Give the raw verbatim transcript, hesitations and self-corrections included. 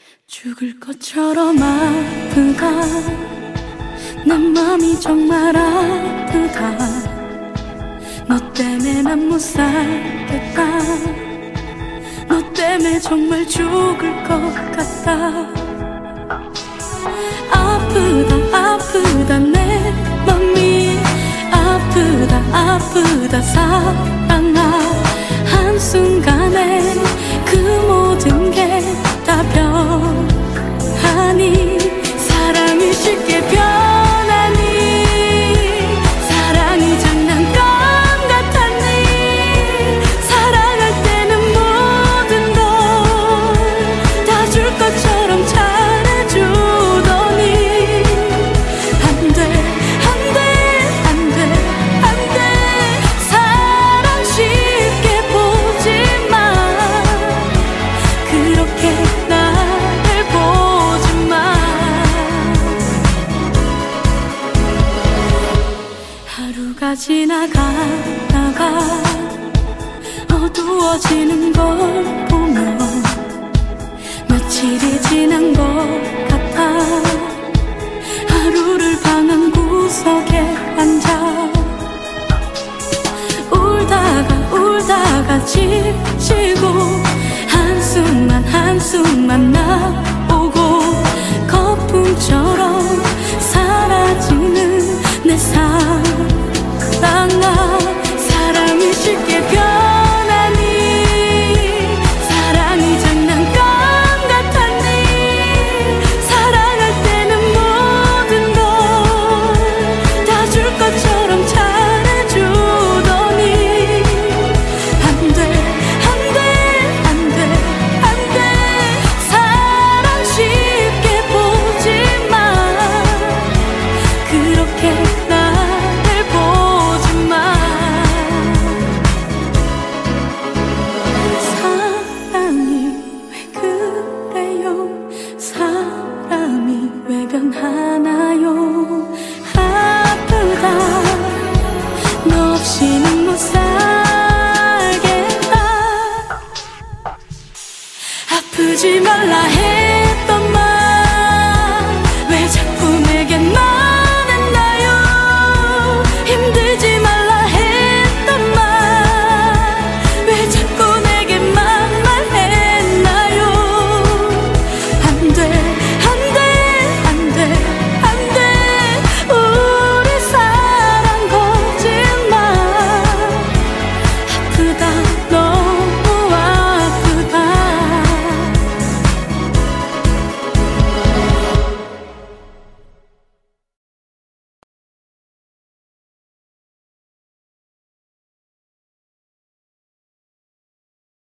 죽을 것처럼 아프다. 내 맘이 정말 아프다. 너 때문에 난 못 살겠다. 너 때문에 정말 죽을 것 같다. 아프다 아프다 내 맘이 아프다 아프다 사랑아. 한순간에 그 모든 게 다 변하니. 사랑이 쉽게 변하니. 사랑이 장난감 같았니. 사랑할 때는 모든 걸 다 줄 것처럼 잘해주더니. 안돼 안돼 안돼 안돼. 사랑 쉽게 보지마. 그렇게 나를 보지마. 하루가 지나가다가 어두워지는 걸 보면 며칠이 지난 것 같아. 하루를 방한 구석에 앉아 울다가 울다가 지치고 한숨만 한숨만 나오고 거품처럼 사라지는 내 사랑아. 사랑이 쉽게 변하니. 사랑이 장난감 같았니. 사랑할 때는 모든 걸 다 줄 것처럼 잘해주더니. 안돼 안돼 안돼 안돼. 사랑 쉽게 보지마. 그렇게 나를 보지마. 사랑이 왜 그래요. 사람이 왜 변하나요. 아프다 너 없이는 못 살겠다. 아프지 말라 해.